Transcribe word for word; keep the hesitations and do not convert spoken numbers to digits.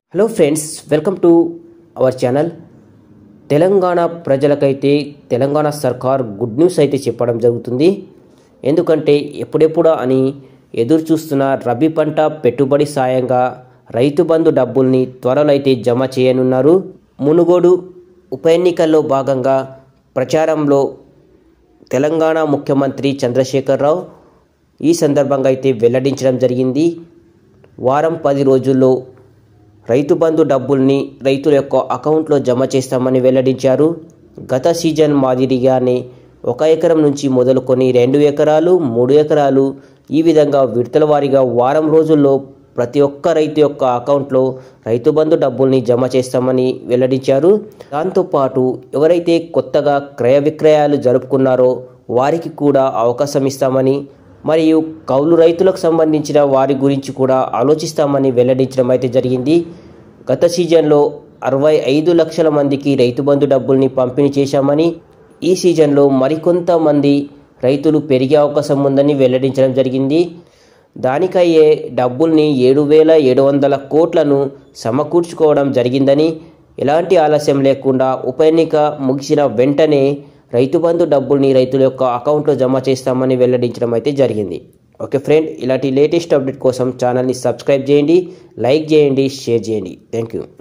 Hello friends, welcome to our channel. Telangana ప్రజలకైతే తెలంగాణ సర్కార్ good news అయితే చెప్పడం జరుగుతుంది. ఎందుకంటే ఎప్పుడెప్పుడా అని ఎదురు చూస్తున్న రబీ పంట పెట్టుబడి సాయంగా రైతు బంధు డబ్బుల్ని త్వరలో అయితే జమ చేయనున్నారు. మునుగోడు ఉప ఎన్నికల్లో భాగంగా ప్రచారంలో తెలంగాణ ముఖ్యమంత్రి చంద్రశేఖరరావు ఈ సందర్భంగా అయితే వెల్లడించడం జరిగింది. వారం పది రోజుల్లో రైతు బంధు డబ్బుల్ని రైతుల యొక్క అకౌంట్లో జమ చేస్తామని వెల్లడించారు. గత సీజన్ మాదిరిగానే ఒక ఎకరం నుంచి మొదలుకొని రెండు ఎకరాలు మూడు ఎకరాలు ఈ విధంగా విడతల వారీగా వారం రోజుల్లో ప్రతి ఒక్క రైతు యొక్క అకౌంట్లో రైతు బంధు డబ్బుల్ని జమ చేస్తామని వెల్లడించారు. దాంతోపాటు ఎవరైతే కొత్తగా క్రయ విక్రయాలు జరుపుకున్నారో వారికి కూడా అవకాశం ఇస్తామని, మరియు కౌలు రైతులకు సంబంధించిన వారి గురించి కూడా ఆలోచిస్తామని వెల్లడించడం అయితే జరిగింది. గత సీజన్లో అరవై ఐదు లక్షల మందికి రైతు బంధు డబ్బుల్ని పంపిణీ చేశామని, ఈ సీజన్లో మరికొంతమంది రైతులు పెరిగే అవకాశం ఉందని వెల్లడించడం జరిగింది. దానికయ్యే డబ్బుల్ని ఏడు వేల ఏడు వందల కోట్లను సమకూర్చుకోవడం జరిగిందని, ఎలాంటి ఆలస్యం లేకుండా ఉప ఎన్నిక ముగిసిన వెంటనే రైతు బంధు డబ్బుల్ని రైతుల యొక్క అకౌంట్లో జమ చేస్తామని వెల్లడించడం అయితే జరిగింది. ఓకే ఫ్రెండ్, ఇలాంటి లేటెస్ట్ అప్డేట్ కోసం ఛానల్ని సబ్స్క్రైబ్ చేయండి, లైక్ చేయండి, షేర్ చేయండి. Thank you.